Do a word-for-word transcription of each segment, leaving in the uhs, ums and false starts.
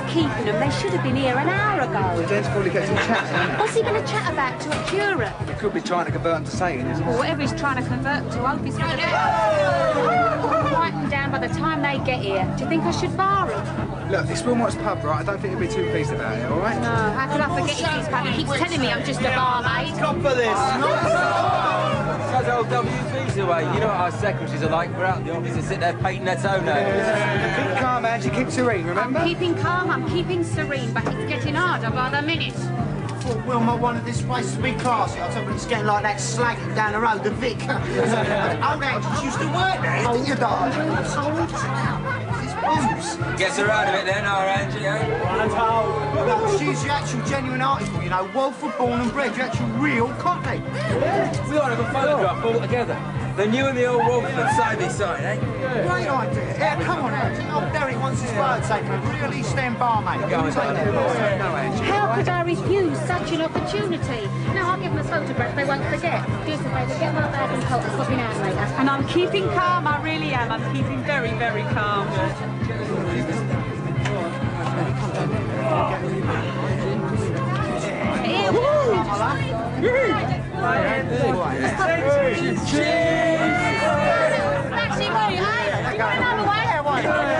keeping them? They should have been here an hour ago. So Jen's probably getting some chat, isn't it? What's he going to chat about to a curate? He could be trying to convert them to Satan, isn't he? Or whatever he's trying to convert them to, I hope he's going to quiet them down by the time they get here. Do you think I should bar him? Look, it's Wilmot's pub, right? I don't think he'll be too pleased about it, all right? No, how could I forget it's his pub? He keeps telling me I'm just a barmaid. Stop for this! Because old W B's away. You know what our secretaries are like. We're out in the office and sit there painting their toenails. Keep calm, Angie. Keep serene, remember? I'm keeping calm, I'm keeping serene, but it's getting harder by the minute. I thought Wilmot wanted this place to be classy. I thought it's getting like that slagging down the road, the Vic. Old Angie's used to work there, didn't you, darling? Gets her out of it then, our Angie, eh? Well, she's the actual genuine article, you know, Walford born and bred, the actual real Cockney. We ought to have a photograph all together. Then you and the old Wolfman side by side, eh? Great idea. Yeah, come on, Angie. Old Derry wants his word taken. A real East End barmaid. Go on, darling. How could I refuse such an opportunity? No, I'll give them a photograph, they won't forget. Do us a favour, get my bag and coat and swap in out later. And I'm keeping calm, I really am. I'm keeping very, very calm. Here, That's it, will you, eh? You got another way? Yeah,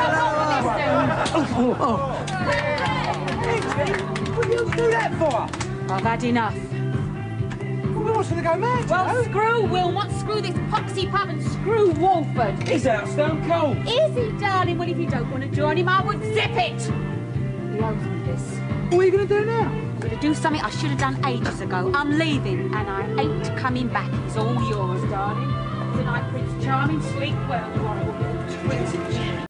What do you do that for? I've had enough. We want to go mad. Well, screw Wilmot, screw this poxy pub and screw Walford. He's out stone cold. Is he, darling? Well, if you don't want to join him, I would zip it. He owes me this. What are you going to do now? I'm going to do something I should have done ages ago. I'm leaving, and I ain't coming back. It's all yours, darling. Good night, Prince Charming. Sleep well, you horrible little twit.